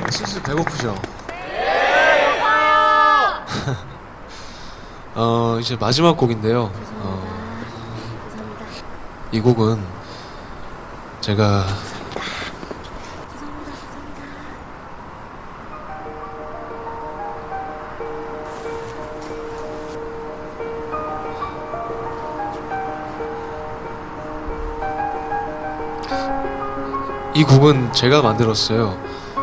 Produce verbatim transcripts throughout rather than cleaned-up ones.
슬슬 배고프죠? 네, 배고파요. 어, 이제 마지막 곡인데요. 어, 이 곡은 제가 이 곡은 제가 만들었어요.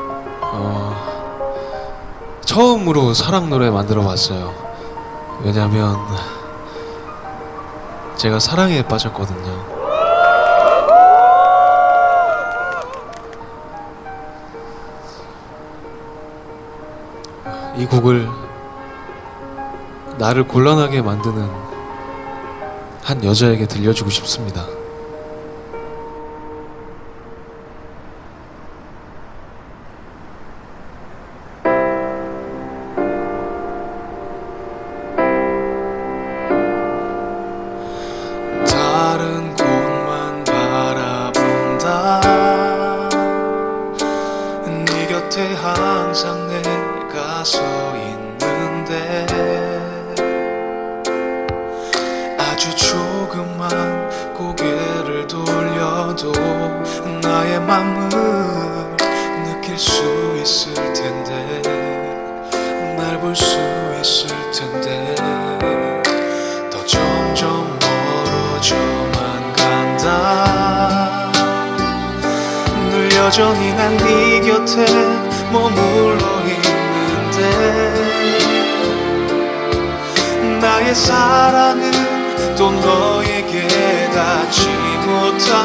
어, 처음으로 사랑 노래 만들어 봤어요. 왜냐면 제가 사랑에 빠졌거든요. 이 곡을 나를 곤란하게 만드는 한 여자에게 들려주고 싶습니다. 다른 곳만 바라본다. 네 곁에 항상 내가 서 있는데 아주 조금만 고개를 돌려도 나의 맘을 느낄 수 있을 텐데, 날 볼 수 있을 텐데 더 점점 멀어져만 간다. 늘 여전히 난 네 곁에 머물러 있는데 나의 사랑은 또 너에게 닿지 못하